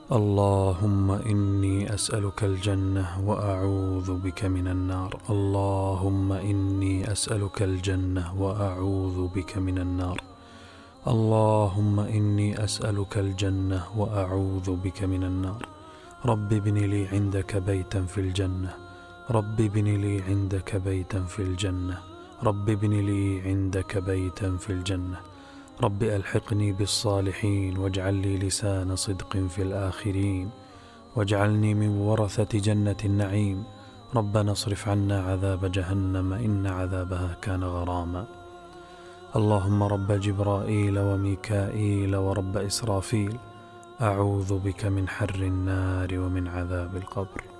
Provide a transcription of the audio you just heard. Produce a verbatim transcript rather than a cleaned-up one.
اللهم إني أسألك الجنة وأعوذ بك من النار. اللهم إني أسألك الجنة وأعوذ بك من النار. اللهم إني أسألك الجنة وأعوذ بك من النار. رب ابن لي عندك بيتا في الجنة. رب ابن لي عندك بيتا في الجنة. رب ابن لي عندك بيتا في الجنة. رب ألحقني بالصالحين واجعل لي لسان صدق في الآخرين واجعلني من ورثة جنة النعيم. ربنا اصرف عنا عذاب جهنم إن عذابها كان غراما. اللهم رب جبرائيل وميكائيل ورب إسرافيل أعوذ بك من حر النار ومن عذاب القبر.